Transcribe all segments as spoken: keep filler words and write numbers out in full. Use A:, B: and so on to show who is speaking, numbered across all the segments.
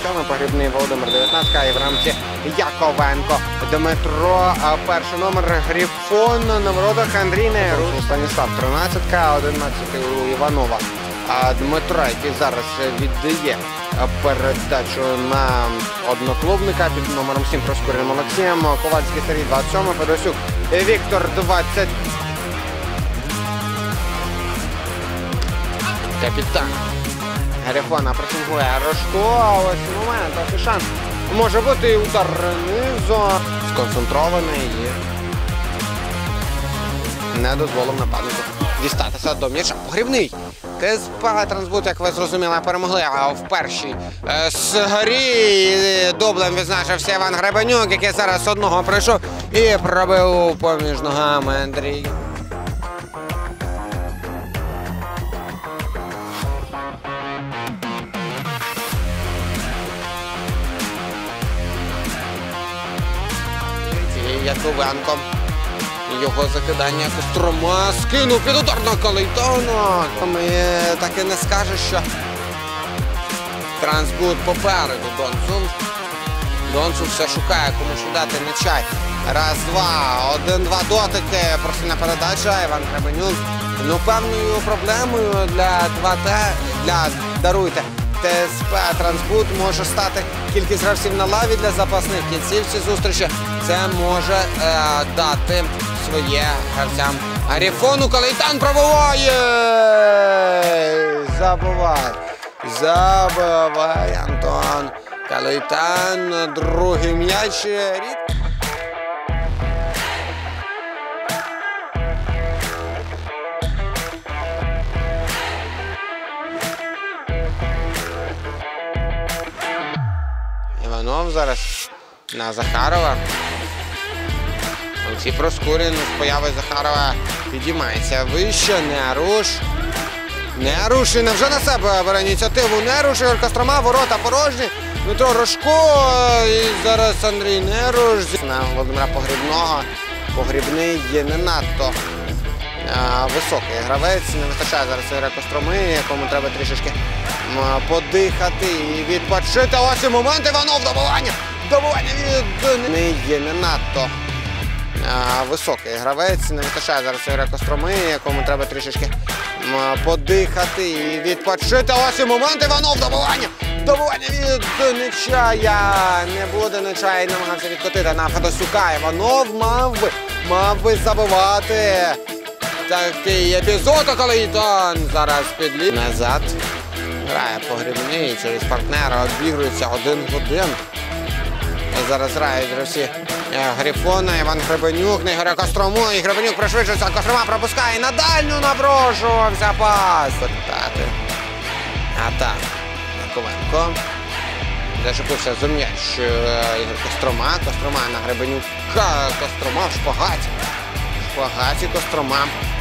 A: сьомий, Погрібний Володимир дев'ятнадцять, і в рамці Яковенко Дмитро, перший номер Грифон, на воротах Андрій Неруш, Станіслав тринадцять, одинадцятий у Іванова Дмитра, який зараз віддає передачу на одноклубника під номером сім Проскурін Олексієм, Ковальський Сергій двадцять сьомий, Федосюк Віктор двадцять. Капітан Грифона пресингує Рожко, а ось момент, ось шанс. Може бути удар низу, сконцентрований і не дозволив нападнику дістатися до м'яча. Погрібний. КСП Трансбут, як ви зрозуміли, перемогли в першій грі. Дублем відзначився Іван Гребенюк, який зараз одного прийшов і пробив поміж ногами Андрій. Яковенко. Його закидання Кострома скинув під удар на Калайтана. Так і не скажеш, що Трансбут попереду Донцу. Донцу все шукає, кому ж дати м'яча. Раз, два, один-два дотики. Просильна передача. Іван Гребенюк. Ну, певною проблемою для два Т, для, даруйте, ТСП Трансбут може стати кількість гравців на лаві для запасних кінцівців зустрічі. Це може е, дати своє гравцям. Грифону Калайтан пробиває! Забиває. Забиває Антон Калайтан. Другий м'яч. Іванов зараз на Захарова. Олексій Проскурін з появи Захарова підіймається вище. Неруш. Неруш і невже на себе бере ініціативу. Неруш, Ігор Кострома, ворота порожні. Дмитро Рожко і зараз Андрій Неруш. На Володимира Погрібного. Погрібний є не надто а, високий гравець. Не вистачає зараз Ігоря Костроми, якому треба трішечки подихати і відпочити. Ось і момент. Іванов, добивання. Добивання від... Не є не надто а, високий гравець. Не вистачає зараз Ігоря Костроми, якому треба трішечки подихати і відпочити. Ось і момент. Іванов, добивання. Добивання від Нечая. Не буде Нечай, намагався відкотити на Федосюка. Іванов мав би, мав би забивати. Такий епізод, а Калайтан зараз підліт. Назад. Грає Погрібний, через партнера обігрується один в один. Зараз грають гравці Грифона, Іван Гребенюк, на Ігоря Кострому. І Гребенюк пришвидшується, Кострома пропускає, на дальню напрошувався пас. А так, Яковенко. Зачепився за м'яч Ігор Кострома. Кострома на Гребенюка. Кострома в шпагаті. В шпагаті Кострома.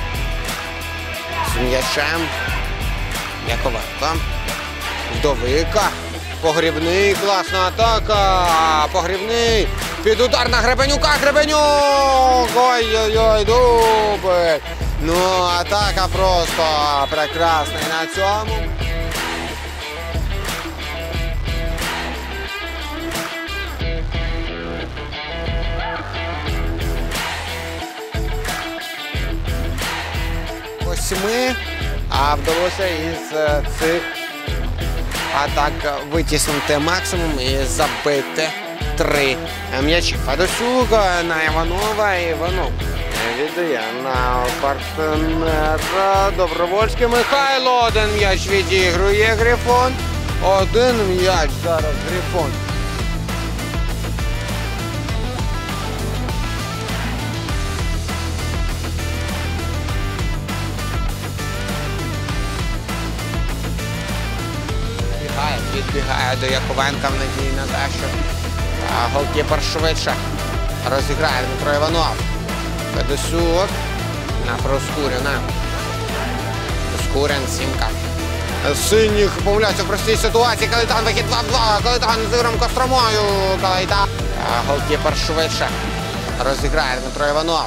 A: З м'ячем. Яковенко. Вдовика. Погрібний. Класна атака. Погрібний. Під удар на Гребенюка. Гребенюк. Ой-ой-ой, дубль. Ну, атака просто прекрасна. І на цьому. Восьми. А вдалося із цих атак витіснити максимум і забити три м'ячі. Федосюк на Іванова. Іванов віддає на партнера. Добровольський Михайло. Один м'яч відігрує Грифон. Один м'яч зараз Грифон. Відбігає до Яковенка в надії на те, що голкіпер швидше розіграє Дмитро Іванов. Федосюк на Проскуріна. Проскурін, сімка. Синіх помиляється в простій ситуації. Калайтан, вихід два в два. Калайтан з Ігорем Костромою. Калайтан. Голкіпер швидше розіграє Дмитро Іванов.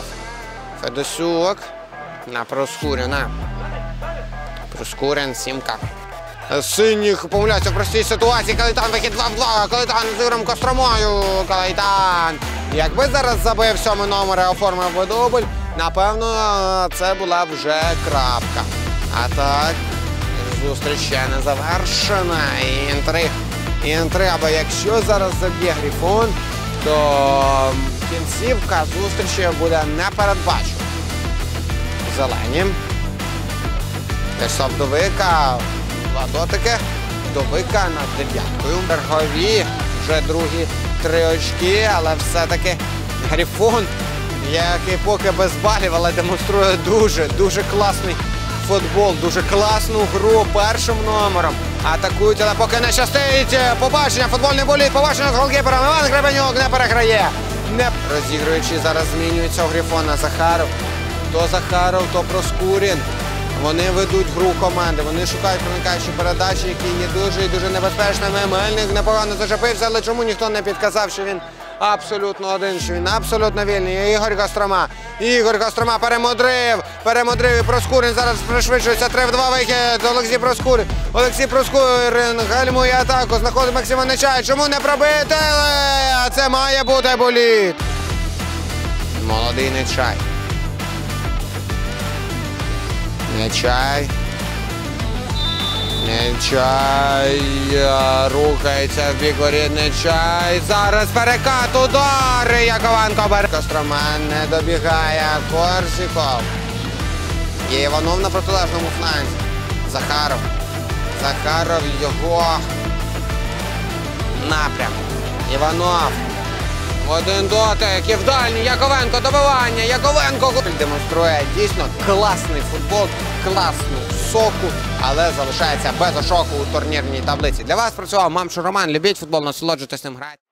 A: Федосюк на Проскуріна. Проскурін, сімка. синіх помиляється в простій ситуації. Калайтан вихід два в два. Калайтан з Ігорем Костромою. Калайтан. Якби зараз забив сьомий номер і оформив би дубль, напевно, це була вже крапка. А так, зустріч ще не завершена. І інтриг. І інтрига, якщо зараз заб'є Грифон, то кінцівка зустрічі буде непередбачена. Зелені. Теж Вдовика. Два дотики. Вдовика над дев'яткою. Бергові. Вже другі три очки, але все-таки Грифон, який поки без балів, але демонструє дуже, дуже класний футбол, дуже класну гру першим номером. Атакують, але поки не щастить. Побачення, футбольний боліт, побачення з голкіпером. Іван Гребенюк не переграє. Не розігруючи, зараз змінюється у Грифона Захаров. То Захаров, то Проскурін. Вони ведуть гру команди, вони шукають проникаючі передачі, які є дуже і дуже небезпечними. Мельник непогано зачепився, але чому ніхто не підказав, що він абсолютно один, що він абсолютно вільний. Ігор Кострома. Ігор Кострома перемудрив, перемудрив і Проскурін зараз пришвидшується. три в два вихід. Олексій Проскурін. Олексій Проскурін гальмує атаку, знаходить Максима Нечая. Чому не пробити? А це має бути боліт. Молодий Нечай. Нечай. Нечай. Рухається в бік воріт Нечай. Зараз перекат, удар. Яковенко бере. Кострома не добігає. Корсіков. Є Іванов на протилежному фланзі. Захаров. Захаров його напрям. Іванов. Один дотик і в дальній. Яковенко добивання. Яковенко демонструє дійсно класний футбол, класну соку, але залишається без шоку у турнірній таблиці. Для вас працював Мамчур Роман. Любіть футбол, насолоджуйтесь ним, грайте.